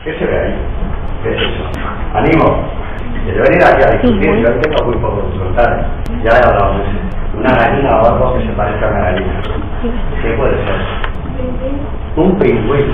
¿Qué se ve ahí? ¿Qué es eso? Animo. De venir aquí a discutir, yo tengo muy poco que contar. Ya he hablado de eso. Una gallina o algo que se parezca a una gallina. ¿Qué puede ser? Un pingüino.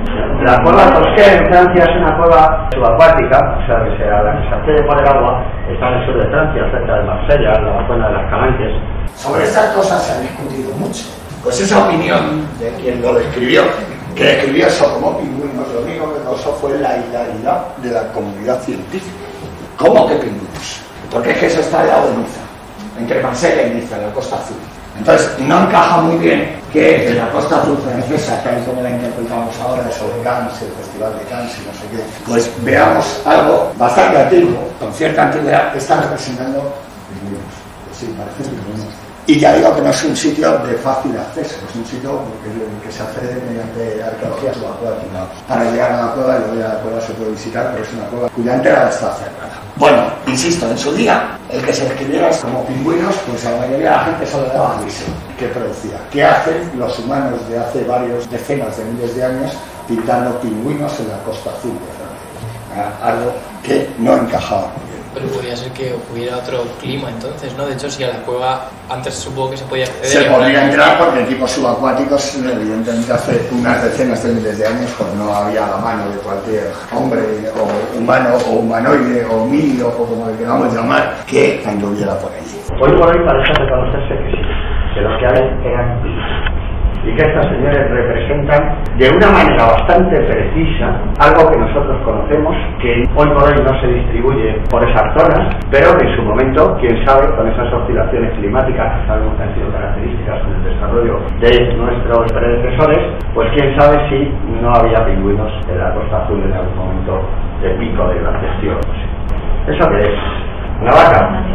La cueva Tosquer en Francia es una cueva subacuática, o sea, que a la que se accede por el agua, está en el sur de Francia, cerca de Marsella, en la zona de las Calanques. Sobre estas cosas se ha discutido mucho. Pues esa opinión de quien lo describió, que describió eso como pingüinos, lo único que causó fue la hilaridad de la comunidad científica. ¿Cómo que pingüinos? Porque es que eso está al lado de Niza, entre Marsella y Niza, la Costa Azul. Entonces, no encaja muy bien que en la Costa Azul francesa, tal y como la interpretamos ahora sobre Cannes, el Festival de Cannes y no sé qué, pues veamos algo bastante antiguo, con cierta antigüedad, que está representando pingüinos. Sí, parece pingüinos. Y ya digo que no es un sitio de fácil acceso, es un sitio que se accede mediante arqueología subacuática. Para llegar a la cueva, y luego ya la cueva se puede visitar, pero es una cueva cuya entrada está cerrada. Bueno, insisto, en su día, el que se describiera como pingüinos, pues a la mayoría de la gente solo le daba risa. ¿Qué producía? ¿Qué hacen los humanos de hace varios decenas de miles de años pintando pingüinos en la Costa Azul de Francia? Algo que no encajaba muy bien. Pero podría ser que hubiera otro clima entonces, ¿no? De hecho, si a la cueva antes supongo que se podía acceder... Se podía entrar porque tipos subacuáticos, evidentemente hace unas decenas de miles de años, pues no había a la mano de cualquier hombre o humano o humanoide o milio o como le queramos llamar, que anduviera por allí. Hoy por hoy parece reconocerse que sí, que lo que hay eran y que estos señores representan de una manera bastante precisa algo que nosotros conocemos, que hoy por hoy no se distribuye por esas zonas, pero que en su momento, quién sabe, con esas oscilaciones climáticas que sabemos que han sido características en el desarrollo de nuestros predecesores, pues quién sabe si no había pingüinos en la Costa Azul en algún momento de pico de la gestión. ¿Eso qué es? ¿Una vaca?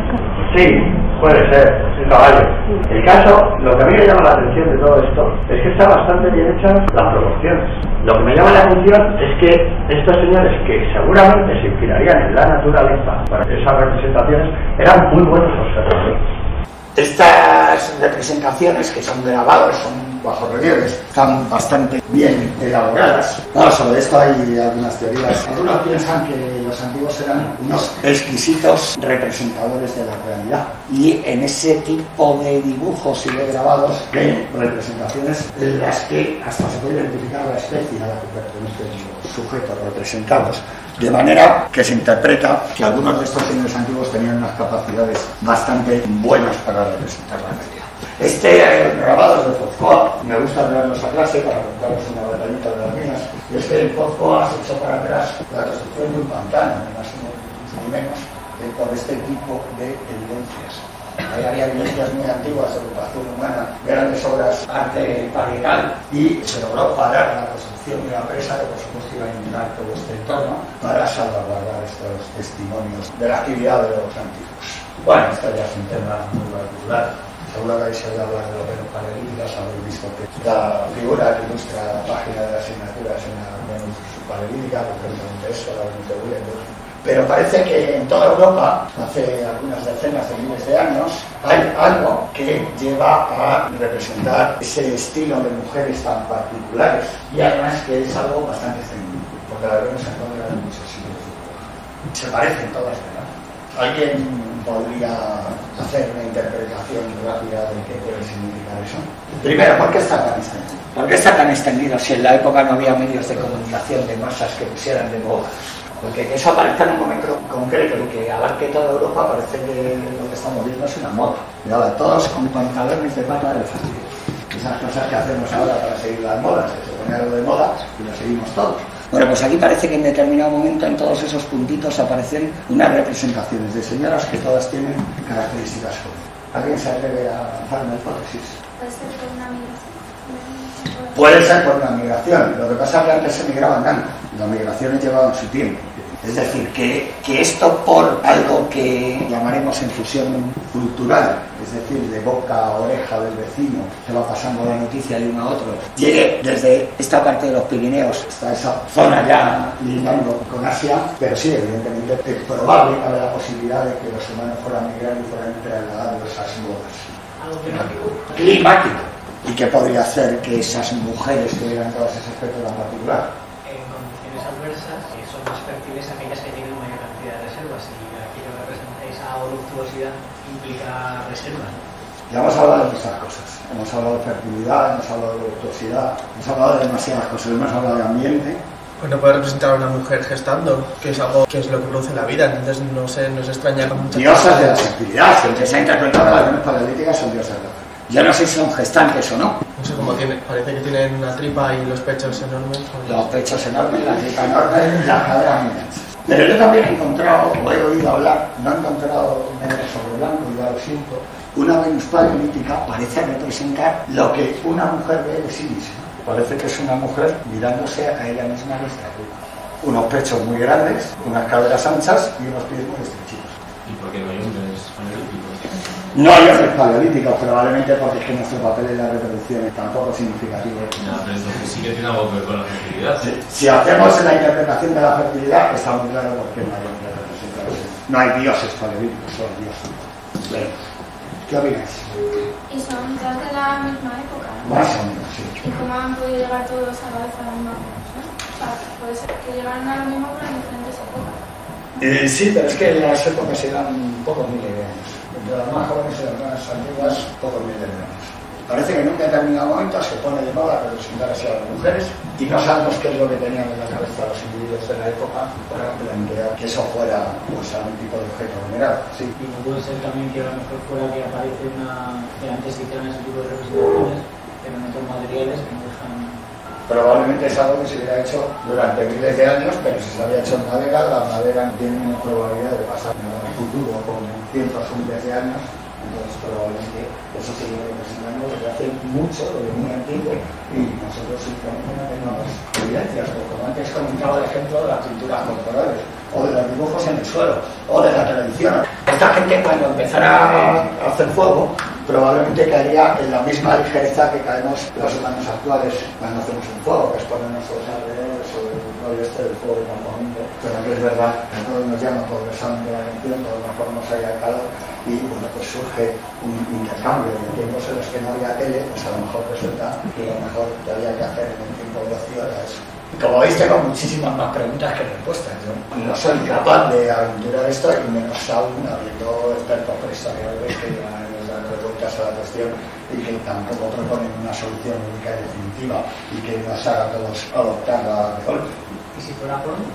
Sí, puede ser, un caballo. El caso, lo que a mí me llama la atención de todo esto es que está bastante bien hechas las proporciones. Lo que me llama la atención es que estos señores, que seguramente se inspirarían en la naturaleza para esas representaciones, eran muy buenos observadores. Estas representaciones, que son grabados, son bajorrelieves, están bastante bien elaboradas. Bueno, sobre esto hay algunas teorías. Algunos piensan que los antiguos eran unos exquisitos representadores de la realidad. Y en ese tipo de dibujos y de grabados, de representaciones en las que hasta se puede identificar la especie a la que pertenecen los sujetos representados. De manera que se interpreta que algunos de estos señores antiguos tenían unas capacidades bastante buenas para representar la realidad. Grabado de Pozcoa, me gusta traerlos a clase para contaros una batallita de las mías, y es que en Pozcoa se echó para atrás la construcción de un pantano, más ni menos, por este tipo de evidencias. Ahí había evidencias muy antiguas de ocupación humana, grandes obras arte paregal, y se logró parar la construcción de la presa, que por supuesto iba a inundar todo este entorno, para salvaguardar estos testimonios de la actividad de los antiguos. Bueno, esto ya es un tema muy particular. Seguro que habéis oído hablar de los Venus paralíticas, habéis visto que la figura que ilustra la página de las asignaturas en la Venus paralítica, concretamente esto, la Venus de Willendorf. Pero parece que en toda Europa, hace algunas decenas de miles de años, hay algo que lleva a representar ese estilo de mujeres tan particulares, y además que es algo bastante extendido, porque la Venus se encuentra en muchos sitios. Se parecen todas, ¿verdad? ¿Alguien podría hacer una interpretación rápida de qué puede significar eso? Primero, ¿por qué está tan extendido? ¿Por qué está tan extendido si en la época no había medios de comunicación de masas que pusieran de moda? Porque que eso aparezca en un momento concreto y que abarque toda Europa, parece que lo que estamos viendo es una moda. Mirad, todos con pantalones de pata de elefante. Esas cosas que hacemos ahora para seguir las modas, que se pone algo de moda y lo seguimos todos. Bueno, pues aquí parece que en determinado momento en todos esos puntitos aparecen unas representaciones de señoras que todas tienen características jóvenes. ¿Alguien se atreve a lanzar una hipótesis? ¿Puede ser por una migración? Puede ser por una migración. Lo que pasa es que antes se migraban tanto. Las migraciones llevaban su tiempo. Es decir, que esto por algo que llamaremos infusión cultural, es decir, de boca a oreja del vecino, que va pasando la noticia de uno a otro, llegue desde esta parte de los Pirineos hasta esa zona ya lindando con Asia, pero sí, evidentemente es probable que haya la posibilidad de que los humanos fueran migrando y fueran trasladando esas modas. Algo climático. Climático. ¿Y qué podría hacer que esas mujeres tuvieran todos ese aspecto tan particular? En condiciones persas son más fértiles aquellas que tienen mayor cantidad de reservas, y aquello que representa esa voluptuosidad implica reservas. Ya hemos hablado de muchas cosas, hemos hablado de fertilidad, hemos hablado de voluptuosidad, hemos hablado de demasiadas cosas, hemos hablado de ambiente. Bueno, puede representar a una mujer gestando, que es algo que es lo que produce la vida, entonces no sé, nos extraña con muchas diosas de la fertilidad, siempre se ha interpretado las religiones paleolíticas son diosas de la fertilidad. Yo no sé si son gestantes o no. No sé cómo tiene, parece que tienen una tripa y los pechos enormes. Los pechos enormes, la tripa enorme, las caderas muy anchas. Pero yo también he encontrado, o he oído hablar, no he encontrado negro sobre blanco, y ya lo siento, una Venus paleolítica parece representar lo que una mujer ve de sí misma. Parece que es una mujer mirándose a ella misma desde arriba. Unos pechos muy grandes, unas caderas anchas y unos pies muy estrechitos. ¿Y por qué no hay hombres paleolíticos? No hay hombres paleolíticos, probablemente porque es que nuestro papel en la reproducción es tan poco significativo. No, pero entonces sí que tiene algo que ver con la fertilidad. Sí. Si hacemos la interpretación de la fertilidad, está muy claro por qué no hay hombres representados. No hay dioses paleolíticos, solo dioses. Bien. ¿Qué opinas? Y son todas de la misma época, ¿no? Más o menos, sí. ¿Y cómo han podido llegar todos a la vez a la misma época? O sea, puede ser que llegaran a lo mismo pero en diferentes épocas. Sí, pero es que las épocas eran pocos miles de años. Entre las más jóvenes y las más antiguas, pocos miles de años. Parece que en un determinado momento se pone de moda representar así a las mujeres y no sabemos qué es lo que tenían en la cabeza los individuos de la época para plantear que eso fuera pues, algún tipo de objeto venerado. Sí. Y no puede ser también que a lo mejor fuera que aparece una, que antes se hicieran ese tipo de representaciones, pero en otros materiales que no dejan. Probablemente es algo que se hubiera hecho durante miles de años, pero si se había hecho en madera, la madera tiene una probabilidad de pasar en el futuro con cientos o miles de años. Entonces probablemente eso se viene representando desde hace mucho, desde muy antiguo, y nosotros simplemente no tenemos evidencias, porque como antes comentaba el ejemplo de las pinturas corporales, o de los dibujos en el suelo, o de la televisión. Esta gente cuando empezara a hacer fuego, probablemente caería en la misma ligereza que caemos los humanos actuales cuando hacemos un fuego, que es ponernos los alrededores sobre el rollo este del fuego de campamento, pero que es verdad que todos nos llama por el examen de la atención, todos nos ponemos ahí al calor, y bueno, pues surge un intercambio de tiempos en los que no había tele, pues a lo mejor resulta que lo mejor que había que hacer en el tiempo de ocio era eso. Como veis, tengo muchísimas más preguntas que respuestas. Yo no soy capaz de aventurar esto, y menos aún habiendo expertos prehistoriadores que llevan años dando vueltas a la cuestión y que tampoco proponen una solución única y definitiva y que nos haga a todos adoptarla de golpe. ¿Y si fuera porno?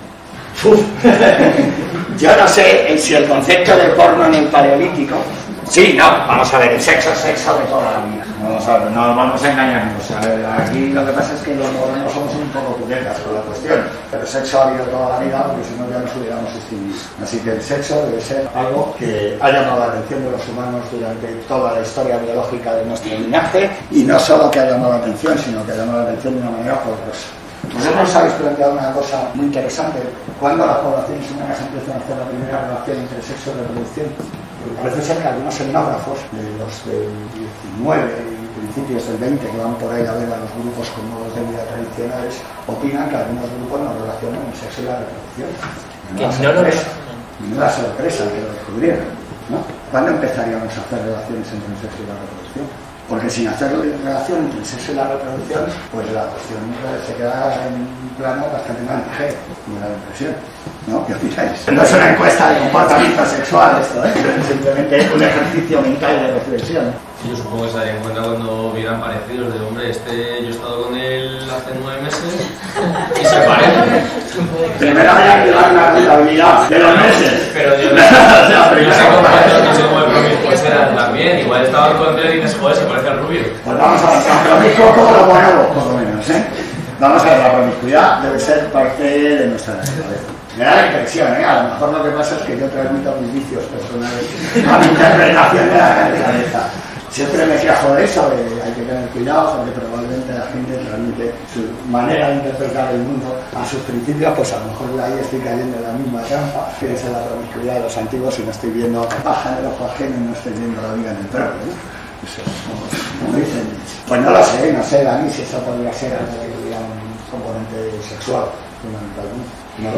Yo no sé si el concepto de porno en el paleolítico. Sí, no, vamos a ver, el sexo es sexo de toda la vida. Vamos a ver, no vamos a engañarnos. A ver, aquí lo que pasa es que los modernos somos un poco puñetas con la cuestión. Pero el sexo ha habido toda la vida, porque si no ya nos hubiéramos extinguido. Así que el sexo debe ser algo que ha llamado la atención de los humanos durante toda la historia biológica de nuestro linaje, y no solo que ha llamado la atención, sino que ha llamado la atención de una manera poderosa. Vosotros os habéis planteado una cosa muy interesante. ¿Cuándo las poblaciones humanas empiezan a hacer la primera relación entre sexo y reproducción? Porque parece ser que algunos etnógrafos de los del 19 y principios del 20 que van por ahí a ver a los grupos con modos de vida tradicionales opinan que algunos grupos no relacionan el sexo y la reproducción. Menuda sorpresa que lo descubrieran, ¿no? ¿Cuándo empezaríamos a hacer relaciones entre el sexo y la reproducción? Porque sin hacer relación entre el sexo y la reproducción, pues la cuestión se queda en un plano bastante más ligero, me da la impresión, ¿no? ¿Qué opináis? No es una encuesta de comportamiento sexual esto, ¿eh? Simplemente es un ejercicio mental de reflexión. Yo supongo que se darían cuenta cuando vieran parecidos de hombre, yo he estado con él hace 9 meses y se parece. Primero habría que dar una rentabilidad de los meses. Pero yo no sé cómo el promiscuo era también. Igual estaba con él y dices, joder, se parece al rubio. Pues vamos a ver, tan promiscuo como lo ponemos, por lo menos, ¿eh? Vamos a ver, la promiscuidad debe ser parte de nuestra naturaleza. Me da la impresión, ¿eh? A lo mejor lo que pasa es que yo transmito mis vicios personales a mi interpretación de la naturaleza. Siempre me quejo de eso, hay que tener cuidado porque probablemente la gente transmite su manera de interpretar el mundo a sus principios, pues a lo mejor ahí estoy cayendo en la misma trampa, que es la promiscuidad de los antiguos, y no estoy viendo paja en el ojo ajeno y no estoy viendo la vida en el propio, ¿no? Eso es como dicen. Pues no lo sé, Dani, si eso podría ser algo que tuviera un componente sexual, fundamentalmente, no lo sé.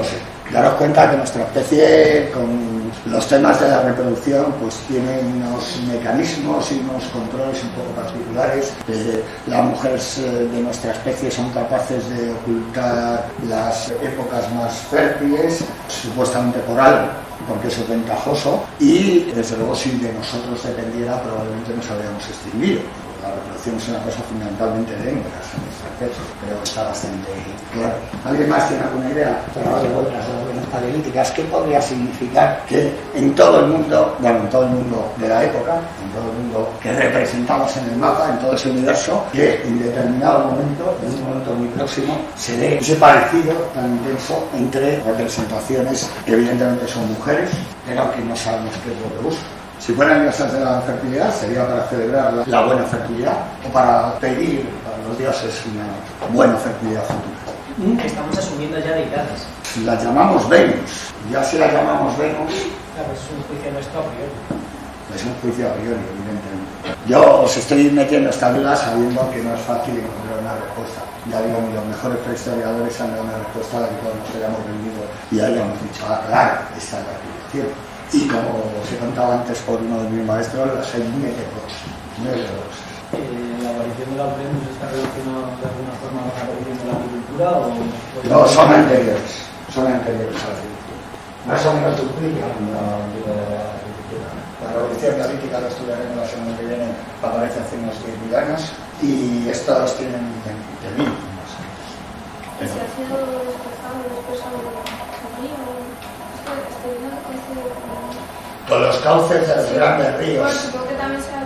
Daros cuenta que nuestra especie, con los temas de la reproducción, pues tiene unos mecanismos y unos controles un poco particulares. Las mujeres de nuestra especie son capaces de ocultar las épocas más fértiles, supuestamente por algo, porque eso es ventajoso, y desde luego si de nosotros dependiera probablemente nos habríamos extinguido. La reproducción es una cosa fundamentalmente de hembras en nuestra especie, pero está bastante claro. ¿Alguien más tiene alguna idea? Para darle vueltas a las paleolíticas, ¿qué podría significar que en todo el mundo, bueno, en todo el mundo de la época, en todo el mundo que representamos en el mapa, en todo ese universo, que en determinado momento, en un momento muy próximo, se dé ese parecido tan intenso entre representaciones que evidentemente son mujeres, pero que no sabemos qué es lo que buscan? Si fueran diosas de la fertilidad, sería para celebrar la buena fertilidad o para pedir a los dioses una buena fertilidad futura. Estamos asumiendo ya deidades. La llamamos Venus. Ya si la llamamos Venus, Claro, es un juicio nuestro a priori. es un juicio a priori, evidentemente. Yo os estoy metiendo esta duda sabiendo que no es fácil encontrar una respuesta. Ya digo, ni los mejores prehistoriadores han dado una respuesta a la que todos nos hayamos rendido y hayamos dicho, claro, esta es la explicación. Y como os he contado antes por uno de mis maestros, las hay muy heterodoxas. ¿La aparición de la Venus está relacionada de alguna forma con la aparición de la agricultura? No, son anteriores a la agricultura. Más o menos duplican la agricultura. La revolución neolítica la estudiaremos la semana que viene, aparece hace unos 10.000 años, y estos tienen 20.000 más o menos. ¿Se ha sido desplazado del río? Con los cauces de los grandes ríos. Pues supongo que también se ha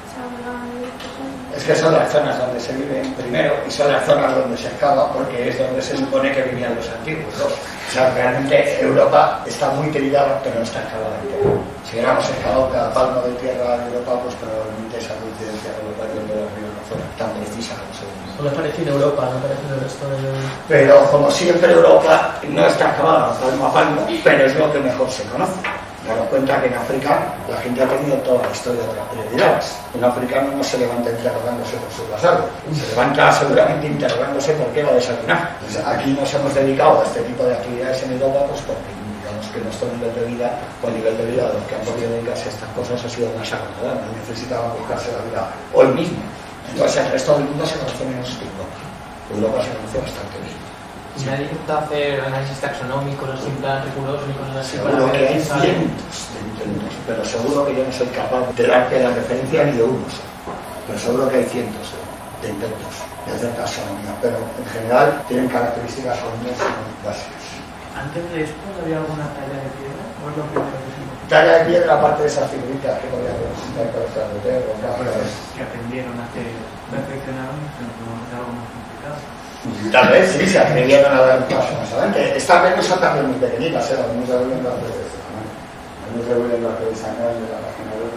Es que son las zonas donde se vive primero y son las zonas donde se excava, porque es donde se supone que vivían los antiguos, ¿no? O sea, realmente Europa está muy trillada, pero no está excavada entera. Si hubiéramos excavado cada palmo de tierra de Europa, pues probablemente esa coincidencia con los barrios de los ríos no fuera tan precisa como se ve. Solo aparece en Europa, no aparece en el resto de... Pero como siempre Europa no está excavada palmo a palmo, pero es lo que mejor se conoce. Daros cuenta que en África la gente ha tenido toda la historia de las prioridades. Un africano no se levanta interrogándose por su pasado, se levanta seguramente interrogándose por qué va a desayunar. Pues aquí nos hemos dedicado a este tipo de actividades en Europa, pues porque digamos que nuestro nivel de vida, o el nivel de vida de los que han podido dedicarse a estas cosas ha sido más agradable, no necesitaban buscarse la vida hoy mismo. Entonces el resto del mundo se conoce menos que Europa. Europa se conoce bastante bien. Si nadie intenta hacer análisis taxonómicos, así en plan rigurosos y cosas así. Seguro que hay cientos de intentos, pero seguro que yo no soy capaz de darte la referencia ni de uno solo. Pero seguro que hay cientos de intentos de hacer taxonomía, pero en general tienen características comunes muy básicas. ¿Antes de esto había alguna talla de piedra? ¿O es lo primero que se Talla de piedra, aparte de esas figuritas que podían representar cabezas de perro, gafas. que aprendieron a hacer, perfeccionaron, pero podemos hacer algo más complicado? Tal vez sí, se atrevieron a dar un paso más adelante. Estas Venus son también muy pequeñitas, las Venus de William las de este tamaño. Las Venus de William las de Samuel de la página web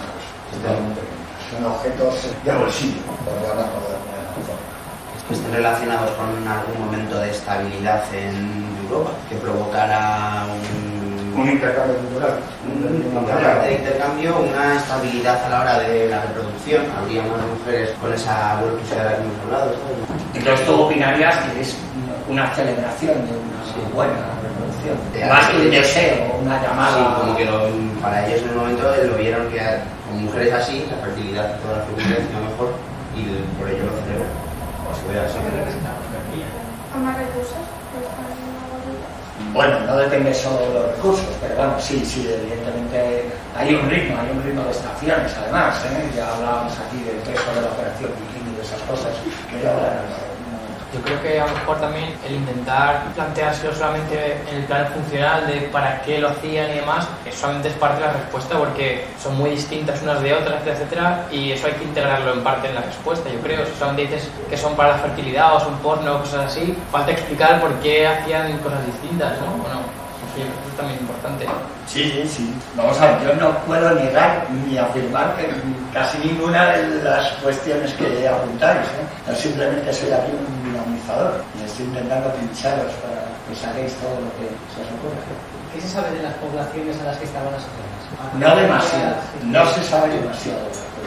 están muy pequeñitas. Son objetos de bolsillo, por llamarlo de alguna forma. Que estén relacionados con algún momento de estabilidad en Europa, que provocara un intercambio cultural. Aparte de intercambio, una estabilidad a la hora de la reproducción. Habría más mujeres con esa voluptuosidad de la que hemos hablado. Entonces tú opinarías que es una celebración de una buena reproducción. Más que un deseo, una llamada. Sí, como que para ellos en el momento lo vieron que con mujeres así, la fertilidad y toda la fertilidad era mejor y por ello lo celebran. O si hubiera sido ¿Con más recursos? Bueno, no depende solo de los recursos, pero bueno, sí, evidentemente hay un ritmo de estaciones además, ya hablábamos aquí del peso de la operación bikini y de esas cosas, que ya Yo creo que a lo mejor también el intentar planteárselo solamente en el plano funcional de para qué lo hacían y demás, solamente es parte de la respuesta porque son muy distintas unas de otras, etcétera, y eso hay que integrarlo en parte en la respuesta, yo creo. Si solamente dices que son para la fertilidad o son porno o cosas así, falta explicar por qué hacían cosas distintas, ¿no? Bueno, eso es también importante. Sí. Vamos a ver, yo no puedo negar ni afirmar que casi ninguna de las cuestiones que apuntáis, Yo simplemente soy aquí un dinamizador y estoy intentando pincharos para que saquéis todo lo que se os ocurra. ¿Qué se sabe de las poblaciones a las que estaban asociadas? No demasiado, no se sabe demasiado de las poblaciones.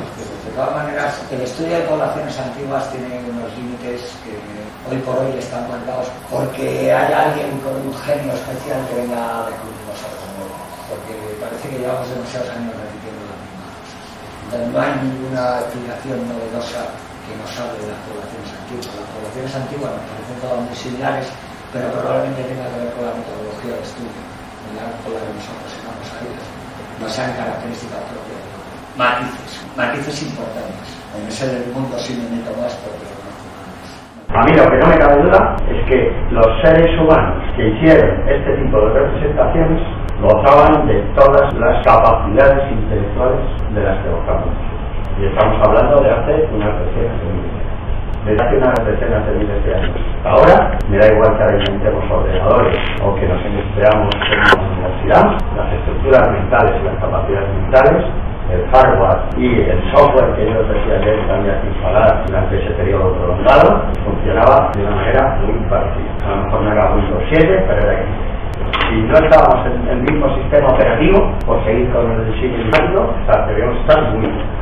De todas maneras, el estudio de poblaciones antiguas tiene unos límites que hoy por hoy están marcados porque hay alguien con un genio especial que venga a descubrirnos algo nuevo, porque parece que llevamos demasiados años repitiendo la misma cosa. Entonces, no hay ninguna explicación novedosa que nos hable de las poblaciones antiguas. Las poblaciones antiguas nos parecen todas muy similares, pero probablemente tenga que ver con la metodología de estudio, con la que nos aproximamos a ellas. No sean características propias. Matices importantes. En ese mundo sí me meto más porque lo conozco más. A mí lo que no me cabe duda es que los seres humanos que hicieron este tipo de representaciones gozaban de todas las capacidades intelectuales de las que gozamos. Y estamos hablando de hace unas decenas de miles. Desde hace unas decenas de miles de años. Ahora me da igual que ahora inventemos ordenadores o que nos veamos en una universidad, las estructuras mentales y las capacidades mentales, el hardware y el software que ellos decían que había que instalar durante ese periodo prolongado funcionaba de una manera muy parecida. A lo mejor no era Windows 7, pero era X. Si no estábamos en el mismo sistema operativo, por seguir con el diseño informático, debíamos estar muy bien.